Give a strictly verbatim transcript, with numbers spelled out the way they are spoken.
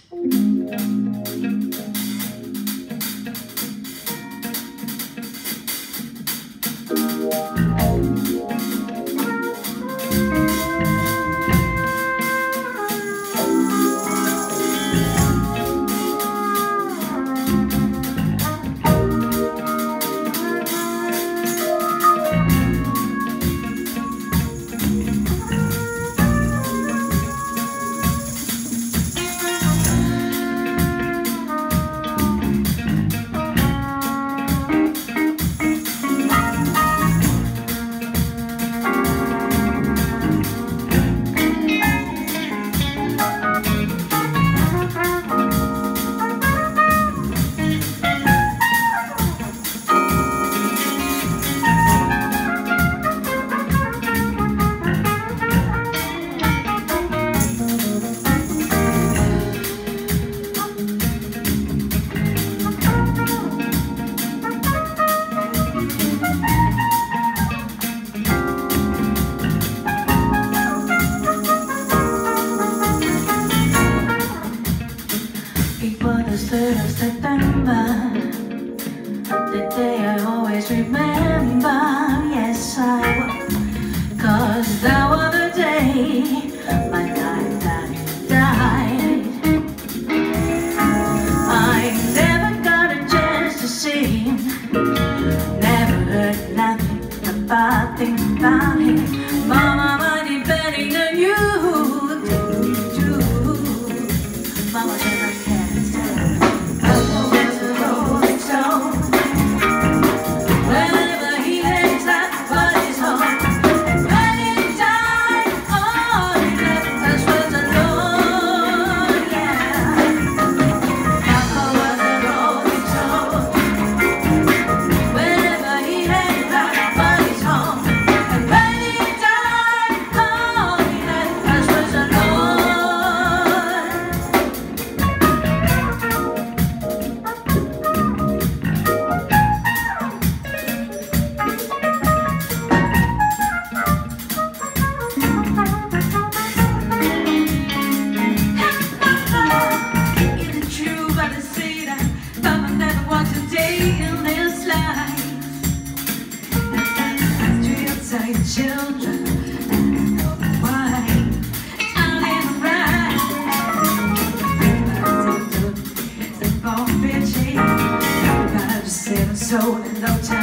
third of September, the day I always remember. Yes, I will, 'cause that was the day my daddy, daddy died. I never got a chance to see him, never heard nothing about him, about him. Mama, I'm depending on you. Mama said I can't stay. Papa was a rolling stone. Whenever he lays that body's home. When he died, all he left us was alone. Yeah. Papa was a rolling stone. Whenever he lays that body's home. And when he died, all he left us was alone. Children, and I know why I'll never ride. It's a bomb bitch, I've seven soul and no time.